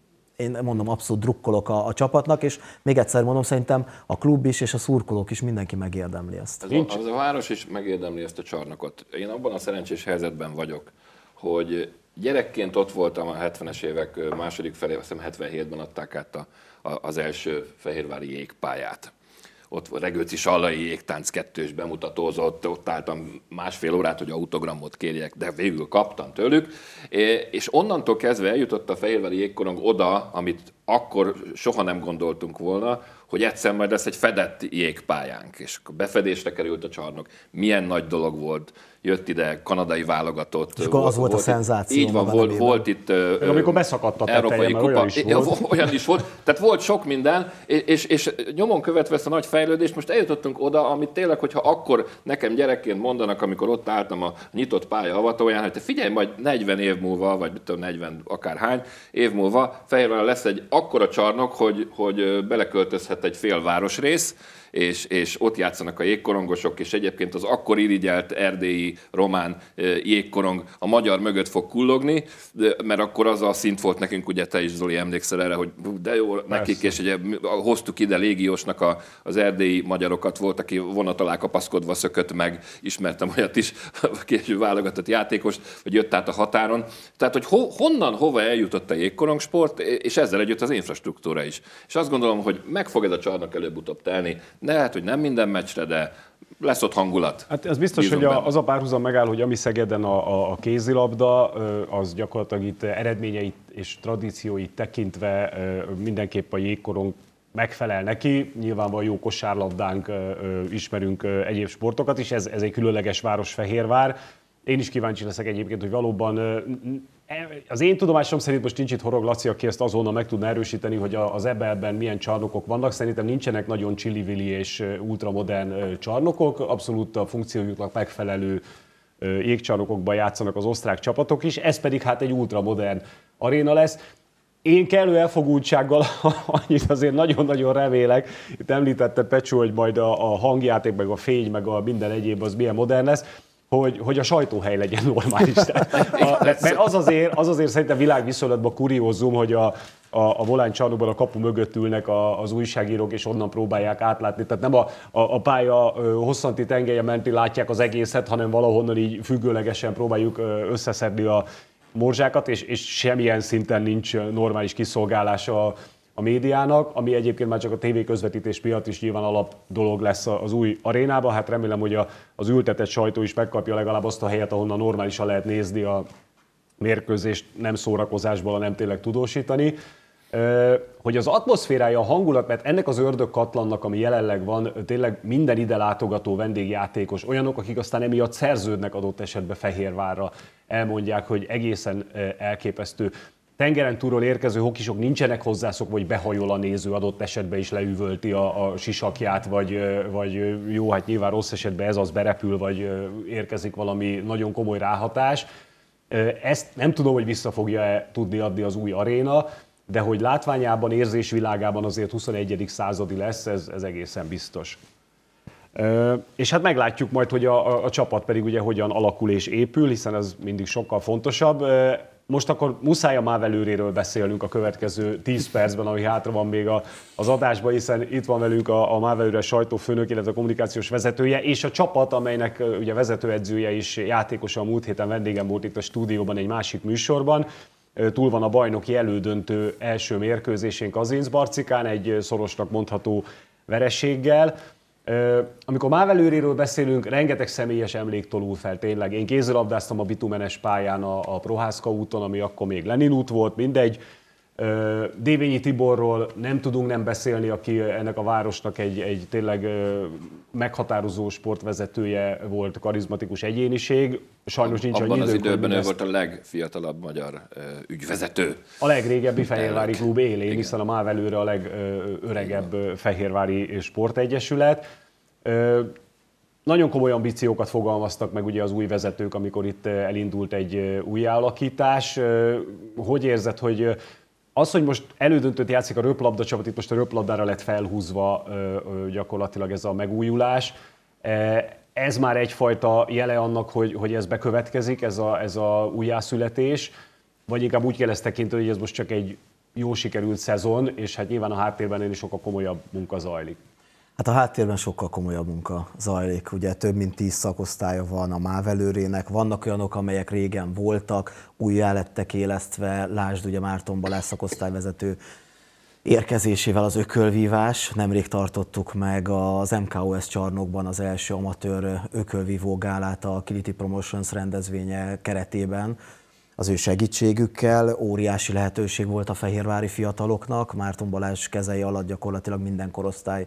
én mondom, abszolút drukkolok a, a csapatnak, és még egyszer mondom, szerintem a klub is és a szurkolók is, mindenki megérdemli ezt. Ez a, az a város is megérdemli ezt a csarnokot. Én abban a szerencsés helyzetben vagyok, hogy gyerekként ott voltam a hetvenes évek második felé, azt hiszem hetvenhétben adták át a, a, az első fehérvári jégpályát. Ott Regőci Sallai jégtánc kettős bemutatózott, ott álltam másfél órát, hogy autogramot kérjek, de végül kaptam tőlük, és onnantól kezdve eljutott a fehérvári jégkorong oda, amit akkor soha nem gondoltunk volna, hogy egyszer majd lesz egy fedett jégpályánk, és befedésre került a csarnok. Milyen nagy dolog volt, jött ide kanadai válogatott. És akkor az volt, volt a szenzáció. Így van, volt, volt itt Ö, amikor beszakadt a tetején, mert olyan is volt. Ja, olyan is volt. Tehát volt sok minden, és, és nyomon követve ezt a nagy fejlődést, most eljutottunk oda, amit tényleg, hogyha akkor nekem gyerekként mondanak, amikor ott álltam a nyitott pálya avatóján, hogy te figyelj, majd negyven év múlva, vagy tudom, negyven akárhány év múlva Fehérváron lesz egy akkora csarnok, hogy, hogy beleköltözhet egy fél városrész, és, és ott játszanak a jégkorongosok, és egyébként az akkor irigyelt erdélyi román jégkorong a magyar mögött fog kullogni, mert akkor az a szint volt nekünk, ugye te is, Zoli, emlékszel erre, hogy de jó nekik, persze. És ugye hoztuk ide légiósnak a, az erdélyi magyarokat, volt, aki vonat alá kapaszkodva szökött meg, ismertem olyat is, később válogatott játékost, hogy jött át a határon. Tehát, hogy ho, honnan, hova eljutott a jégkorongsport, és ezzel együtt az infrastruktúra is. És azt gondolom, hogy meg fog ez a csarnok előbb-utóbb telni. Lehet, hogy nem minden meccsre, de lesz ott hangulat. Hát ez biztos, Bízom hogy a, az a párhuzam megáll, hogy ami Szegeden a, a, a kézilabda, az gyakorlatilag itt eredményeit és tradícióit tekintve mindenképp a jégkorong megfelel neki. Nyilvánvalóan jó kosárlabdánk, ismerünk egyéb sportokat is, ez, ez egy különleges város Fehérvár. Én is kíváncsi leszek egyébként, hogy valóban az én tudomásom szerint most nincs itt Horog Laci, aki ezt azonnal meg tudna erősíteni, hogy az é bé el-ben milyen csarnokok vannak. Szerintem nincsenek nagyon csili-vili és ultramodern csarnokok, abszolút a funkciójuknak megfelelő jégcsarnokokban játszanak az osztrák csapatok is, ez pedig hát egy ultramodern aréna lesz. Én kellő elfogultsággal annyit azért nagyon-nagyon remélek, itt említette Pecsó, hogy majd a, a hangjáték, meg a fény, meg a minden egyéb az milyen modern lesz, hogy, hogy a sajtóhely legyen normális. A, mert az azért, az azért szerintem világviszonylatban kuriózum, hogy a, a, a Volán csarnokban a kapu mögött ülnek a, az újságírók, és onnan próbálják átlátni. Tehát nem a, a, a pálya hosszanti tengelye menti látják az egészet, hanem valahonnan így függőlegesen próbáljuk összeszedni a morzsákat, és, és semmilyen szinten nincs normális kiszolgálása a, a médiának, ami egyébként már csak a tévé közvetítés miatt is nyilván alap dolog lesz az új arénában. Hát remélem, hogy a, az ültetett sajtó is megkapja legalább azt a helyet, ahonnan normálisan lehet nézni a mérkőzést, nem szórakozásból, hanem tényleg tudósítani. Hogy az atmoszférája, a hangulat, mert ennek az ördögkatlannak, ami jelenleg van, tényleg minden ide látogató vendégjátékos, olyanok, akik aztán emiatt szerződnek adott esetben Fehérvárra, elmondják, hogy egészen elképesztő. Tengeren túlról érkező hokisok nincsenek hozzászokva, hogy behajol a néző, adott esetben is leüvölti a, a sisakját, vagy, vagy jó, hát nyilván rossz esetben ez az berepül, vagy érkezik valami nagyon komoly ráhatás. Ezt nem tudom, hogy vissza fogja tudni adni az új aréna, de hogy látványában, érzésvilágában azért huszonegyedik századi lesz, ez, ez egészen biztos. Ö, és hát meglátjuk majd, hogy a, a, a csapat pedig ugye hogyan alakul és épül, hiszen ez mindig sokkal fontosabb. Ö, most akkor muszáj a mávelőréről beszélnünk a következő tíz percben, ami hátra van még a, az adásban, hiszen itt van velünk a, a mávelőre sajtófőnök, illetve a kommunikációs vezetője, és a csapat, amelynek ugye vezetőedzője is játékosa a múlt héten vendégem volt itt a stúdióban egy másik műsorban. Túl van a bajnoki elődöntő első mérkőzésén Kazincbarcikán, egy szorosnak mondható vereséggel. Amikor mávelőréről beszélünk, rengeteg személyes emlék tolul fel tényleg. Én kézilabdáztam a bitumenes pályán a, a Prohászka úton, ami akkor még Lenin út volt, mindegy. Dévényi Tiborról nem tudunk nem beszélni, aki ennek a városnak egy, egy tényleg meghatározó sportvezetője volt, karizmatikus egyéniség. Sajnos nincs annyi időnk. Abban az időben ő ezt... volt a legfiatalabb magyar ügyvezető. A legrégebbi fehérvári klub élén, igen. Hiszen a mávelőre a legöregebb fehérvári sportegyesület. Nagyon komoly ambíciókat fogalmaztak meg ugye az új vezetők, amikor itt elindult egy újjáalakítás. Hogy érzed, hogy az, hogy most elődöntőt játszik a röplabda csapat, itt most a röplabdára lett felhúzva gyakorlatilag ez a megújulás, ez már egyfajta jele annak, hogy, hogy ez bekövetkezik, ez a, ez a újjászületés, vagy inkább úgy kell ezt tekinteni, hogy ez most csak egy jó sikerült szezon, és hát nyilván a háttérben is sokkal komolyabb munka zajlik. Hát a háttérben sokkal komolyabb munka zajlik, ugye több mint tíz szakosztálya van a mávelőrének, vannak olyanok, amelyek régen voltak, újjá lettek élesztve, lásd ugye Márton Balázs szakosztályvezető érkezésével az ökölvívás, nemrég tartottuk meg az em ká o es csarnokban az első amatőr ökölvívó gálát a Kiliti Promotions rendezvénye keretében, az ő segítségükkel. Óriási lehetőség volt a fehérvári fiataloknak, Márton Balázs kezei alatt gyakorlatilag minden korosztály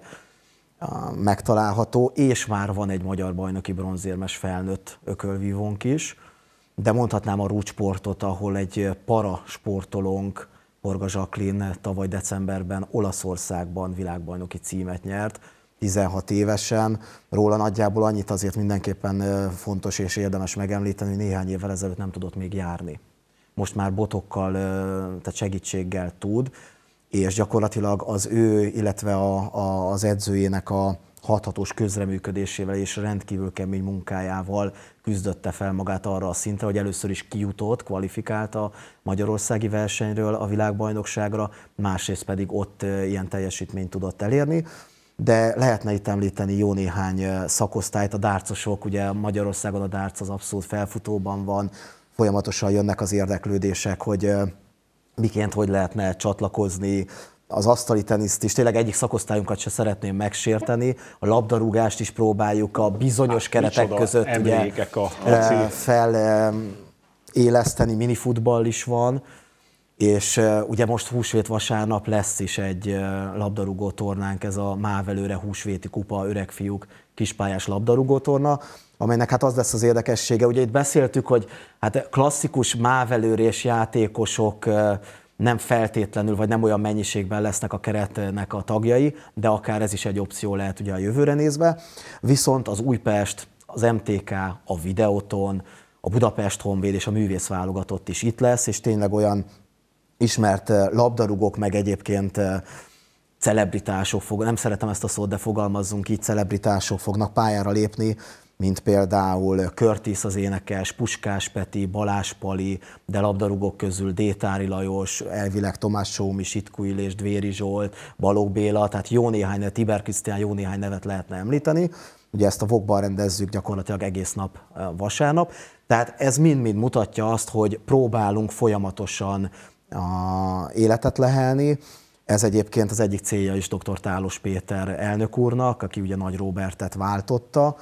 megtalálható, és már van egy magyar bajnoki bronzérmes felnőtt ökölvívónk is, de mondhatnám a rúdsportot, ahol egy para sportolónk, Borga Zsaklin tavaly decemberben Olaszországban világbajnoki címet nyert, tizenhat évesen. Róla nagyjából annyit azért mindenképpen fontos és érdemes megemlíteni, hogy néhány évvel ezelőtt nem tudott még járni. Most már botokkal, tehát segítséggel tud, és gyakorlatilag az ő, illetve a, a, az edzőjének a hathatós közreműködésével és rendkívül kemény munkájával küzdötte fel magát arra a szintre, hogy először is kijutott, kvalifikált a magyarországi versenyről a világbajnokságra, másrészt pedig ott ilyen teljesítményt tudott elérni. De lehetne itt említeni jó néhány szakosztályt, a dárcosok, ugye Magyarországon a dárc az abszolút felfutóban van, folyamatosan jönnek az érdeklődések, hogy miként hogy lehetne csatlakozni, az asztali teniszt is, tényleg egyik szakosztályunkat se szeretném megsérteni, a labdarúgást is próbáljuk a bizonyos hát, keretek között ugye, a feléleszteni, minifutball is van, és ugye most húsvét vasárnap lesz is egy labdarúgó tornánk, ez a Mávelőre húsvéti kupa öregfiúk kispályás labdarúgó torna, amelynek hát az lesz az érdekessége. Ugye itt beszéltük, hogy hát klasszikus mávelőrés játékosok nem feltétlenül, vagy nem olyan mennyiségben lesznek a keretnek a tagjai, de akár ez is egy opció lehet ugye a jövőre nézve. Viszont az Újpest, az em té ká, a Videoton, a Budapest Honvéd és a művész válogatott is itt lesz, és tényleg olyan ismert labdarúgók, meg egyébként celebritások fog, nem szeretem ezt a szót, de fogalmazzunk így, celebritások fognak pályára lépni, mint például Curtis az énekes, Puskás Peti, Balázs Pali, de labdarúgók közül Détári Lajos, elvileg Tomás Sómi, Sitku Illés, Dvéri Zsolt, Balogh Béla, tehát jó néhány, Tiber Krisztián, jó néhány nevet lehetne említeni. Ugye ezt a vokban rendezzük gyakorlatilag egész nap vasárnap. Tehát ez mind-mind mutatja azt, hogy próbálunk folyamatosan a életet lehelni. Ez egyébként az egyik célja is dr. Tálos Péter elnök úrnak, aki ugye Nagy Róbertet váltotta.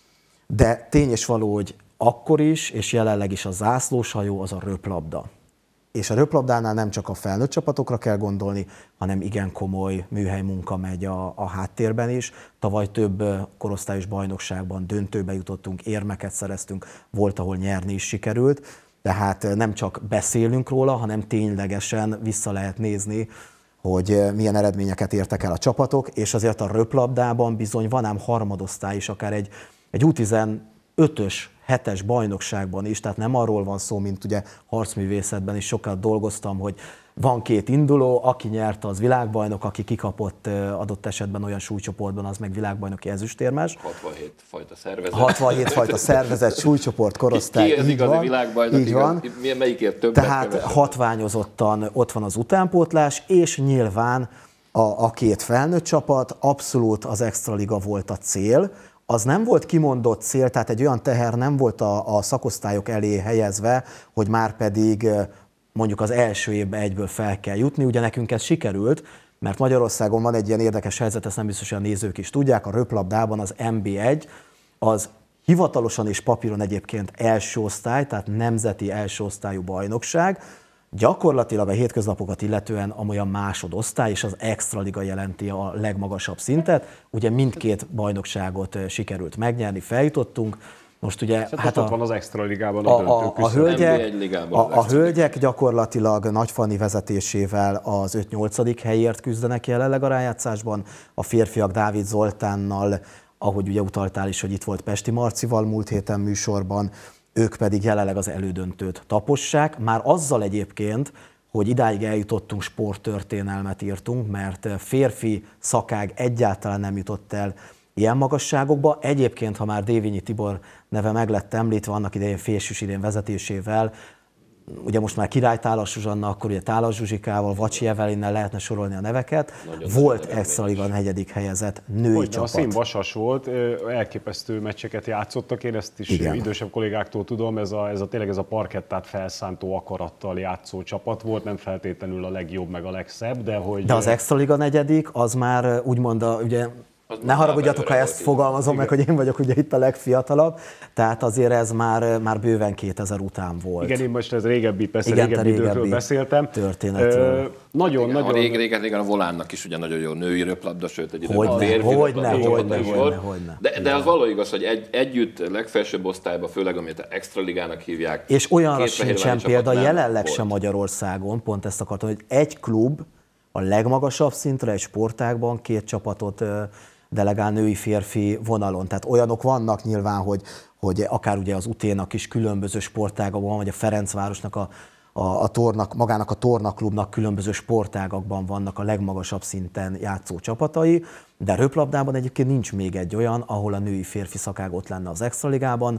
De tény és való, hogy akkor is, és jelenleg is a zászlóshajó az a röplabda. És a röplabdánál nem csak a felnőtt csapatokra kell gondolni, hanem igen komoly műhely munka megy a, a háttérben is. Tavaly több korosztályos bajnokságban döntőbe jutottunk, érmeket szereztünk, volt, ahol nyerni is sikerült. Tehát nem csak beszélünk róla, hanem ténylegesen vissza lehet nézni, hogy milyen eredményeket értek el a csapatok, és azért a röplabdában bizony van ám harmadosztály is, akár egy Egy U tizenötös, hetes bajnokságban is, tehát nem arról van szó, mint ugye harcművészetben is sokat dolgoztam, hogy van két induló, aki nyert, az világbajnok, aki kikapott adott esetben olyan súlycsoportban, az meg világbajnoki ezüstérmes. hatvanhét fajta szervezet. hatvanhét fajta szervezet, súlycsoport, korosztály. Ki, ki az igazi világbajnok? Így van. Igaz, melyikért többet? Tehát kevesebb? hatványozottan ott van az utánpótlás, és nyilván a, a két felnőtt csapat, abszolút az extraliga volt a cél. Az nem volt kimondott cél, tehát egy olyan teher nem volt a, a szakosztályok elé helyezve, hogy már pedig mondjuk az első évben egyből fel kell jutni. Ugye nekünk ez sikerült, mert Magyarországon van egy ilyen érdekes helyzet, ezt nem biztos, hogy a nézők is tudják, a röplabdában az em bé egy az hivatalosan és papíron egyébként első osztály, tehát nemzeti első osztályú bajnokság, gyakorlatilag a hétköznapokat illetően amolyan másodosztály, és az extraliga jelenti a legmagasabb szintet. Ugye mindkét bajnokságot sikerült megnyerni, feljutottunk. Most ugye, hát, hát a, a, ott van az extraligában a, a, a, a, hölgyek, a, a az hölgyek gyakorlatilag Nagyfanni vezetésével az öt-nyolcadik helyért küzdenek jelenleg a rájátszásban, a férfiak Dávid Zoltánnal, ahogy ugye utaltál is, hogy itt volt Pesti Marcival múlt héten műsorban, ők pedig jelenleg az elődöntőt tapossák. Már azzal egyébként, hogy idáig eljutottunk, sporttörténelmet írtunk, mert férfi szakág egyáltalán nem jutott el ilyen magasságokba. Egyébként, ha már Dévényi Tibor neve meg lett említve annak idején Fésűs Irén vezetésével, ugye most már Király Tálas Zsuzsanna, akkor ugye Tálas Zsuzsikával, Vacsi Evelinnel lehetne sorolni a neveket. Nagyon volt extraliga negyedik helyezett női hogy csapat. A színvasas volt, elképesztő meccseket játszottak, én ezt is igen. idősebb kollégáktól tudom, ez a, ez a tényleg ez a parkettát felszántó akarattal játszó csapat volt, nem feltétlenül a legjobb meg a legszebb, de hogy... De az extraliga negyedik, az már úgymond a, ugye, az ne haragudjatok, ha ezt fogalmazom igen. meg, hogy én vagyok ugye itt a legfiatalabb, tehát azért ez már, már bőven kétezer után volt. Igen, én most ez régebbi, persze igen, régebbi, régebbi időkről beszéltem. Történetről. Ö, nagyon, igen, nagyon... Régen, régen, régen a Volánnak is ugye nagyon jó női röplabda, sőt egy időben Hogyne, férfi hogyne, röplabda hogyne, is hogyne, volt. hogyne. De, de az való igaz, hogy egy, együtt legfelsőbb osztályban, főleg amit extraligának hívják. És olyanra sincsen példa jelenleg volt. sem Magyarországon, pont ezt akartam, hogy egy klub a legmagasabb szintre egy sportágban két csapatot delegál női-férfi vonalon. Tehát olyanok vannak nyilván, hogy, hogy akár ugye az u té-nak is különböző sportágakban, vagy a Ferencvárosnak a, a, a tornak, magának a tornaklubnak különböző sportágakban vannak a legmagasabb szinten játszó csapatai, de röplabdában egyébként nincs még egy olyan, ahol a női-férfi szakág ott lenne az extraligában.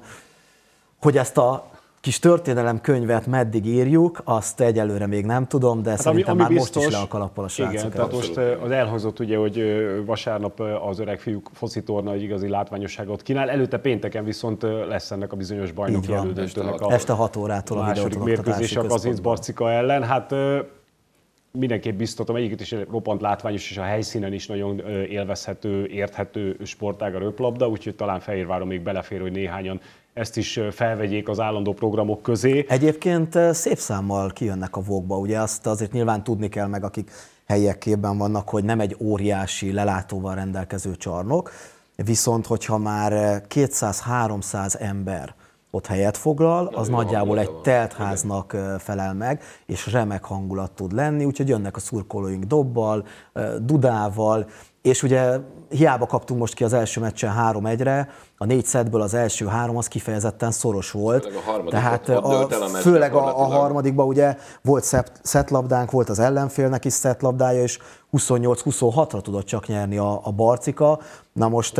Hogy ezt a kis történelemkönyvet meddig írjuk, azt egyelőre még nem tudom, de hát szerintem ami, ami már biztos, most is le a kalappal a srácok. Igen, tehát most az elhangzott ugye, hogy vasárnap az öreg fiúk focitorna egy igazi látványosságot kínál, előtte pénteken viszont lesz ennek a bizonyos bajnoki elődöntőnek a este hat órától a második mérkőzés a Kazinc Barcika ellen. Hát mindenképp biztatom, egyiket is roppant látványos, és a helyszínen is nagyon élvezhető, érthető sportág a röplabda, úgyhogy talán Fehérváron még belefér, hogy néhányan ezt is felvegyék az állandó programok közé. Egyébként szép számmal kijönnek a vókba, ugye azt azért nyilván tudni kell meg, akik helyiek képben vannak, hogy nem egy óriási lelátóval rendelkező csarnok, viszont hogyha már kétszáz-háromszáz ember ott helyet foglal, az Nagyon nagyjából egy van. teltháznak felel meg, és remek hangulat tud lenni, úgyhogy jönnek a szurkolóink dobbal, dudával, és ugye hiába kaptunk most ki az első meccsen három egyre, a négy szettből az első három az kifejezetten szoros volt. Főleg a harmadik, Tehát ott, ott a, dölt el a meccs főleg a, a gyakorlatilag. harmadikban ugye volt szettlabdánk, volt az ellenfélnek is szettlabdája, és huszonnyolc-huszonhatra tudott csak nyerni a, a Barcika. Na most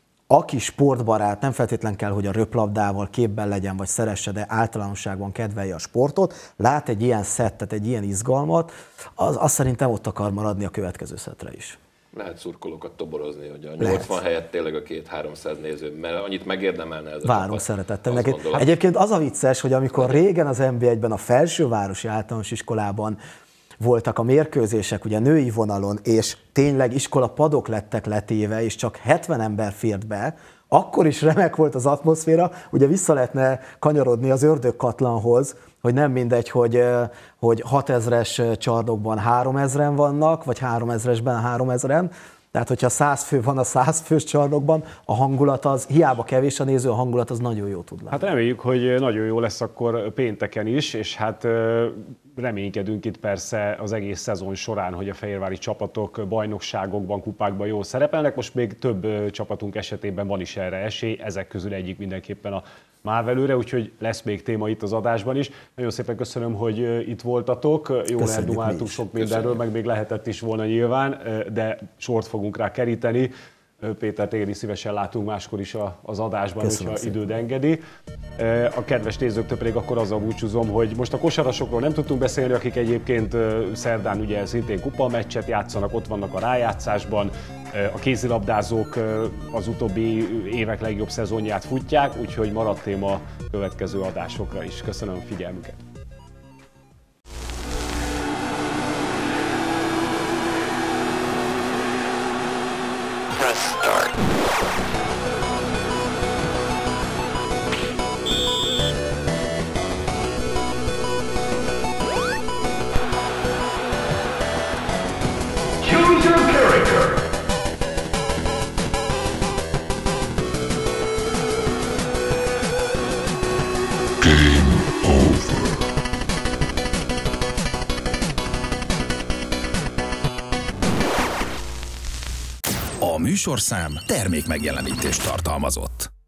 aki sportbarát, nem feltétlen kell, hogy a röplabdával képben legyen, vagy szeresse, de általánosságban kedvelje a sportot, lát egy ilyen szettet, egy ilyen izgalmat, az, az szerintem ott akar maradni a következő szettre is. Lehet szurkolókat toborozni, hogy a Lehet. nyolcvan helyett tényleg a két-háromszáz néző, mert annyit megérdemelne ez a Várunk csapat. szeretettel Azt neked. gondolom. Egyébként az a vicces, hogy amikor régen az en bé egyben a felsővárosi általános iskolában voltak a mérkőzések ugye női vonalon, és tényleg iskola padok lettek letéve, és csak hetven ember fért be, akkor is remek volt az atmoszféra, ugye vissza lehetne kanyarodni az ördögkatlanhoz, hogy nem mindegy, hogy, hogy hatezres csarnokban háromezren vannak, vagy háromezresben háromezren, tehát hogyha száz fő van a száz fős csarnokban, a hangulat az, hiába kevés a néző, a hangulat az nagyon jó tud lenni. Hát reméljük, hogy nagyon jó lesz akkor pénteken is, és hát reménykedünk itt persze az egész szezon során, hogy a fehérvári csapatok bajnokságokban, kupákban jól szerepelnek. Most még több csapatunk esetében van is erre esély, ezek közül egyik mindenképpen a Mávelőre, úgyhogy lesz még téma itt az adásban is. Nagyon szépen köszönöm, hogy itt voltatok. Jól eldumáltuk sok mindenről, meg még lehetett is volna nyilván, de sort fogunk rá keríteni. Péter, téged is szívesen látunk máskor is az adásban, Köszönöm hogyha szépen. időd engedi. A kedves nézőktől pedig akkor azzal búcsúzom, hogy most a kosarasokról nem tudtunk beszélni, akik egyébként szerdán ugye szintén kupameccset játszanak, ott vannak a rájátszásban. A kézilabdázók az utóbbi évek legjobb szezonját futják, úgyhogy maradt téma következő adásokra is. Köszönöm a figyelmüket! Choose your character. Game over. A műsorszám termék megjelenítést tartalmazott.